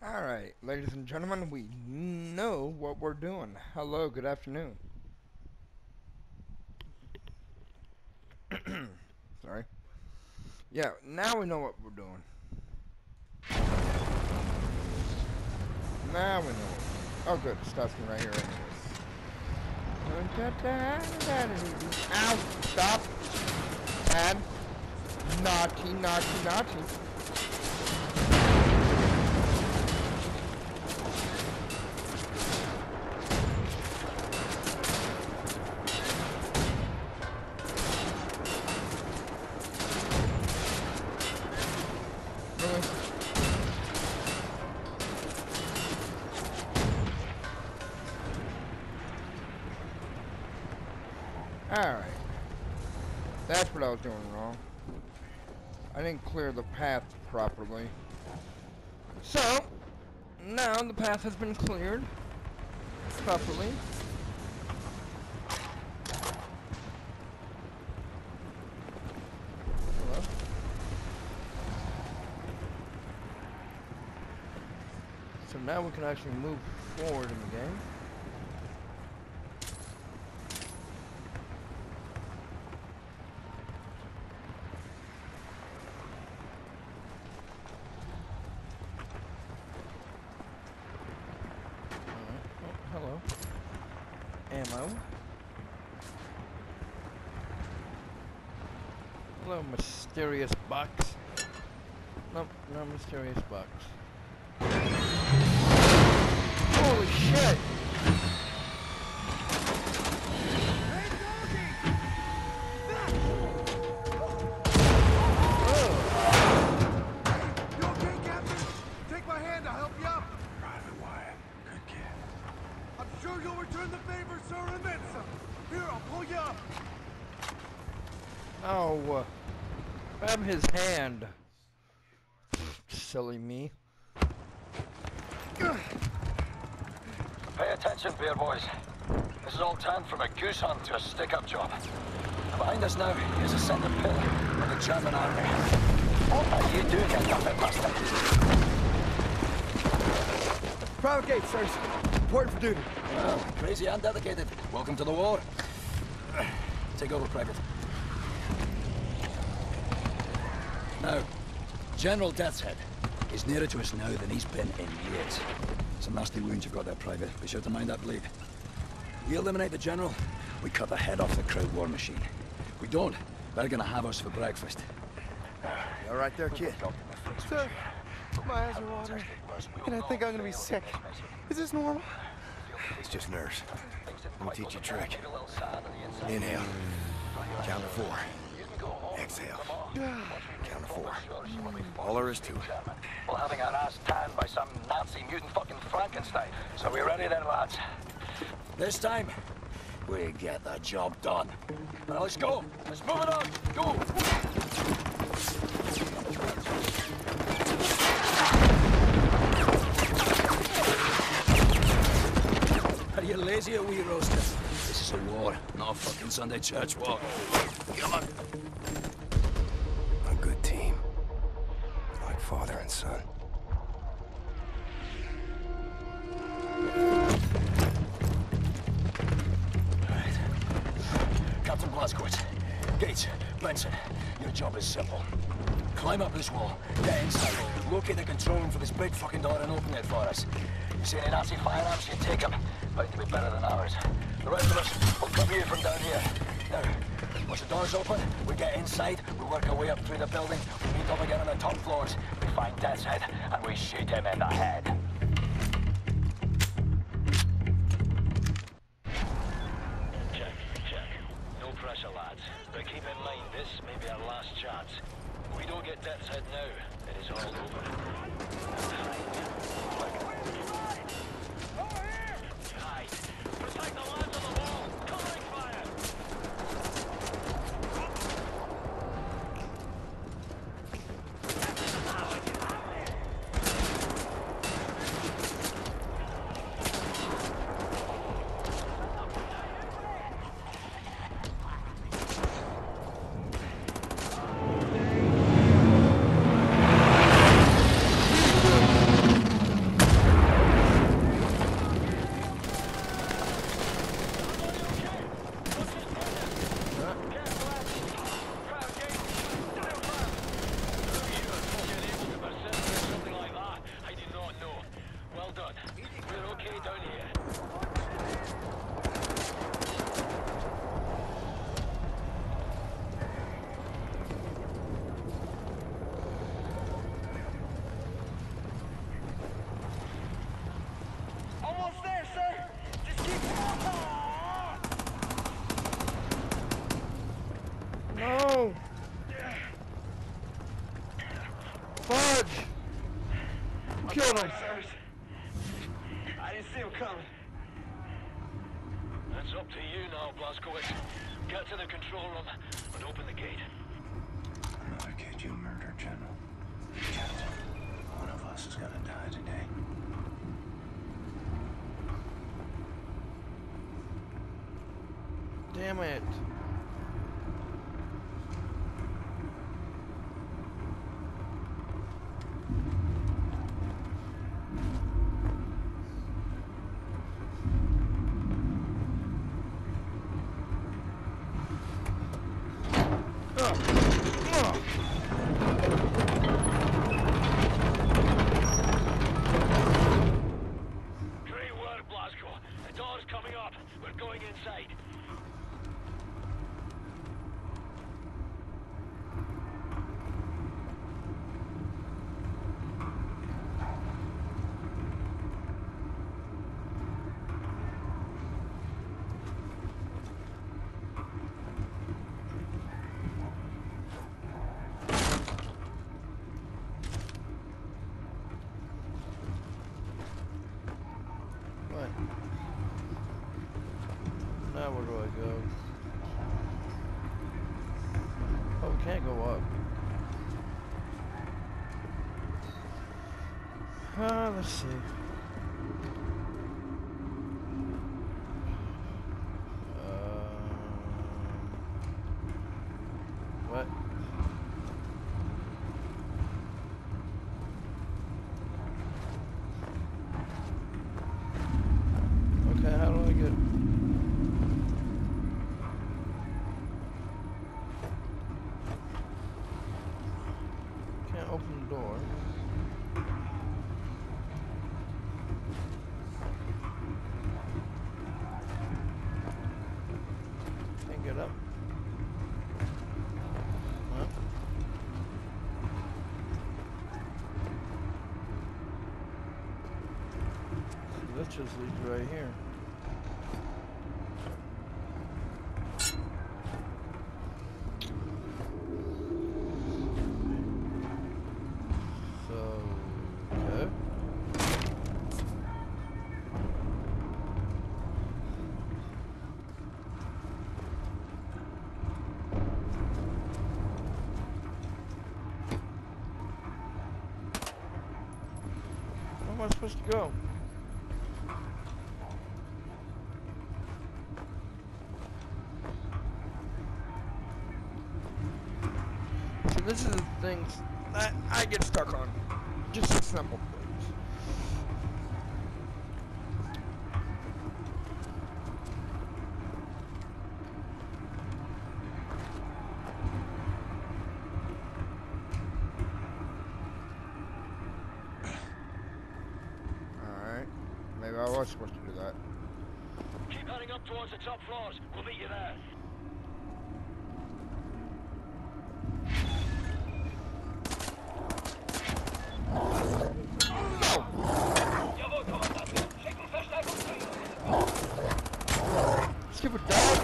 Alright, ladies and gentlemen, we know what we're doing. Hello, good afternoon. Sorry. Yeah, now we know what we're doing. Now we know. Oh good, it stops me right here anyways. Ow! Stop! Dad! Naughty, naughty, naughty. Alright. That's what I was doing wrong. I didn't clear the path properly. So, now the path has been cleared properly. Hello? So now we can actually move forward in the game. Hello. Ammo. Hello, mysterious box. Nope, no mysterious box. Holy shit! You'll return the favor, sir, and then some. Here, I'll pull you up. Oh, grab his hand. Silly me. Pay attention, beer boys. This is all turned from a goose hunt to a stick-up job. Behind us now is a centre pillar of the German army. What are you doing, you nothing bastard? Private gate, sirs. Important for duty. Well, crazy and dedicated. Welcome to the war. Take over, Private. Now, General Death's Head is nearer to us now than he's been in years. Some nasty wounds you've got there, Private. Be sure to mind that bleed. We eliminate the General, we cut the head off the crowd war machine. We don't, they're gonna have us for breakfast. You all right there, kid? Sir, my eyes are watering, and I think I'm gonna be sick. Is this normal? It's just nerves. Let me teach you a trick. Inhale. Count to 4. Exhale. Count to 4. All there is to it. Well, having our ass tanned by some Nazi mutant fucking Frankenstein. So we ready then, lads? This time, we get the job done. Now let's go. Let's move it on. Go. Are you lazy or wee roaster? This is a war, not a fucking Sunday church walk. Come on. A good team. Like father and son. Right. Captain Blazkowicz, Gates, Benson, your job is simple. Climb up this wall, get inside, locate the control room for this big fucking door and open it for us. You see any Nazi firearms, you take them. Bound to be better than ours. The rest of us will cover you from down here. Now, once the door's open, we get inside, we work our way up through the building, we meet up again on the top floors, we find Death's Head, and we shoot him in the head. Check, check. No pressure, lads. But keep in mind, this may be our last chance. If we don't get Death's Head now, it is all over. Protect the lads on the wall! Covering fire! killed him. I didn't see him coming. That's up to you now, Blazkowicz. Get to the control room and open the gate. Another kid you murdered, General. Captain, one of us is gonna die today. Damn it. Great work, Blazko. The door's coming up. We're going inside. What? Now where do I go? Oh, we can't go up. Let's see. What? Okay, how do I get... Can't open the door. Can't get up. Well. So that just leads right here. So, okay. Where am I supposed to go? So this is the things that I get stuck on. Just the simple things. Alright. Maybe I was supposed to do that. Keep heading up towards the top floors. We'll meet you there. Stupid dog!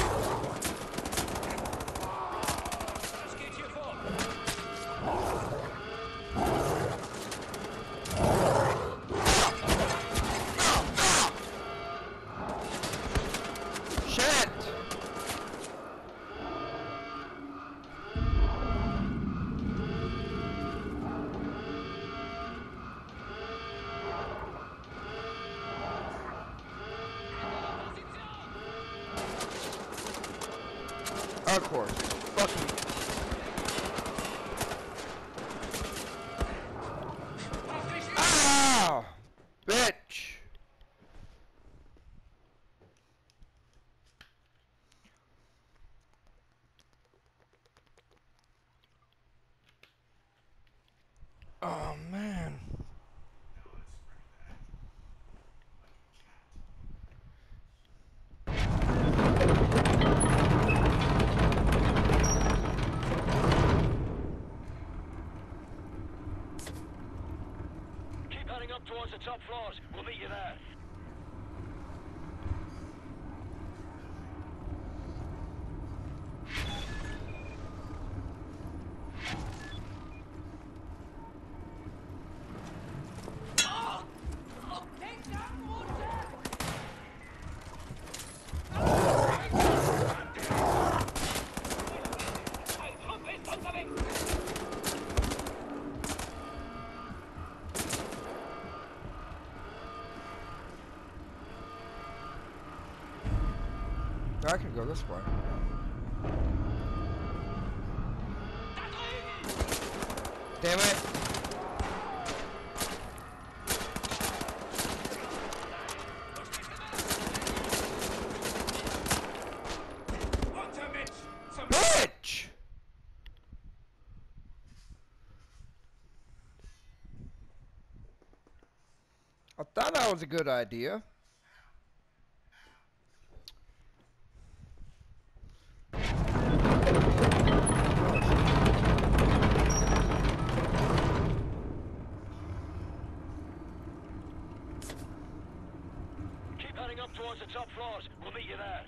Shit! Of course. Fucking. Ow! Bitch! Oh man. Keep heading up towards the top floors. We'll meet you there. I can go this way. Damn it! Bitch! I thought that was a good idea. Keep heading up towards the top floors. We'll meet you there.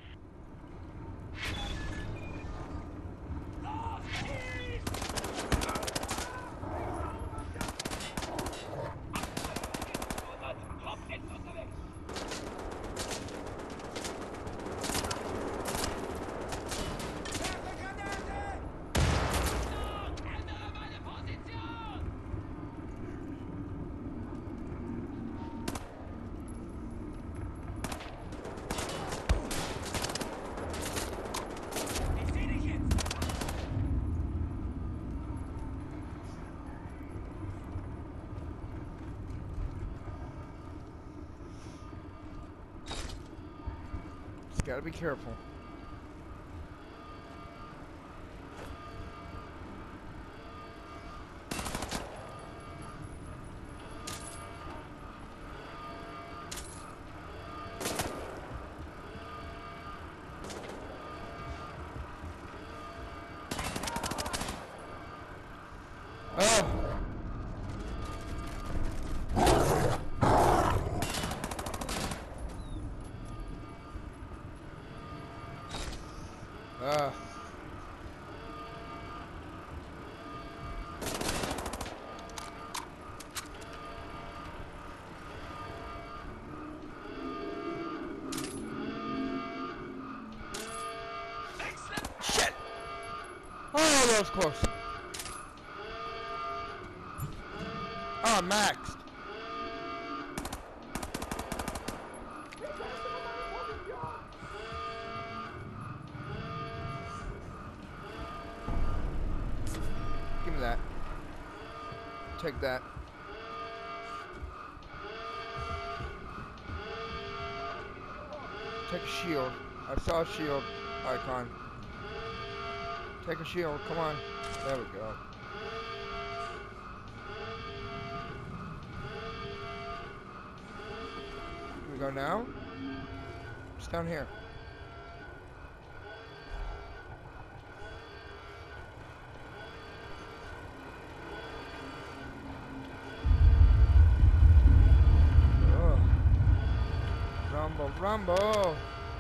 Just gotta be careful. Oh! Shit! Oh, that was close. Oh, maxed. Give me that. Take that. Take a shield. I saw a shield icon. Take a shield. Come on. There we go. Do we go now? It's down here. Rumble, rumble!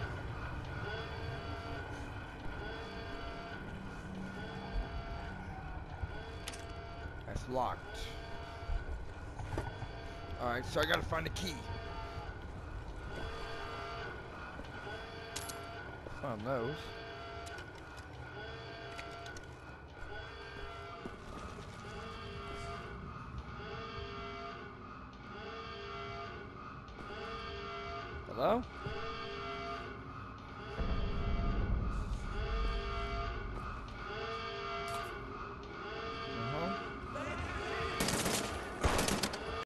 That's locked. Alright, so I gotta find a key. Found those. Hello?